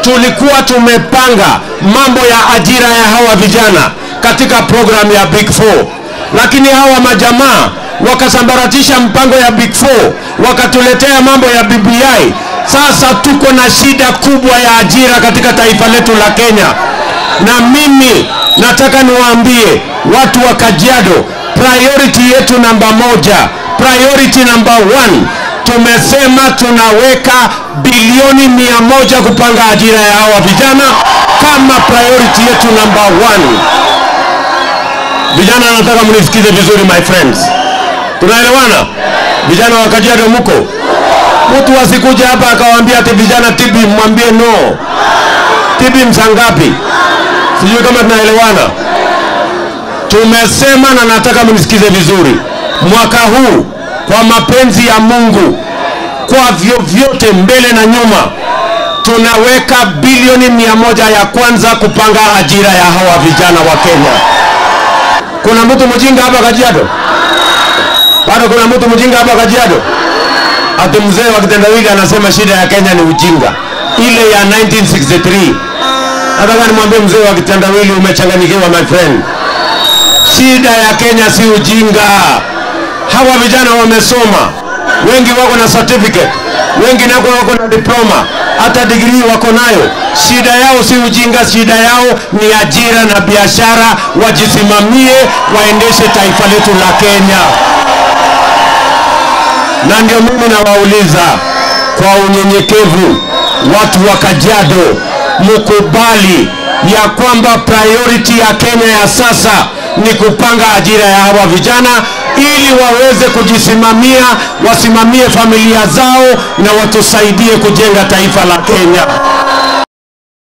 tulikuwa tumepanga mambo ya ajira ya hawa vijana katika program ya Big Four, lakini hawa majamaa wakasambaratisha mpango ya Big Four, wakatuletea mambo ya BBI. Sasa tuko na shida kubwa ya ajira katika taifa letu la Kenya. Na mimi nataka niwaambie watu wa Kajiado, priority yetu namba moja, priority number 1, tumesema tunaweka bilioni 100 kupanga ajira ya hawa vijana kama priority yetu number 1. Vijana, nataka mnisikize vizuri my friends. Tunaelewana? Vijana wa Kajiado mko? Mtu asikuja hapa akawaambia ati vijana tibi, mwambie no. Tibi msangapi? Sijui kama tunaelewana. Tumesema, na nataka mnisikize vizuri, mwaka huu kwa mapenzi ya Mungu, kwa vyovyote mbele na nyuma, tunaweka bilioni 100 ya kwanza kupanga ajira ya hawa vijana wa Kenya. Kuna mtu mjinga hapa Kajiado? Bado kuna mtu mjinga hapa Kajiado? Ati mzee wa kitendawili anasema shida ya Kenya ni ujinga, ile ya 1963. Nataka nimwambie mzee wa kitendawili, umechanganyikiwa my friend. Shida ya Kenya si ujinga. Hawa vijana wamesoma, wengi wako na certificate, wengi nako wako na diploma, hata degree wako nayo. Shida yao si ujinga, shida yao ni ajira na biashara, wajisimamie, waendeshe taifa letu la Kenya. Na ndio mimi nawauliza kwa unyenyekevu, watu wa Kajiado, mkubali ya kwamba priority ya Kenya ya sasa ni kupanga ajira ya hawa vijana ili waweze kujisimamia, wasimamie familia zao na watusaidie kujenga taifa la Kenya.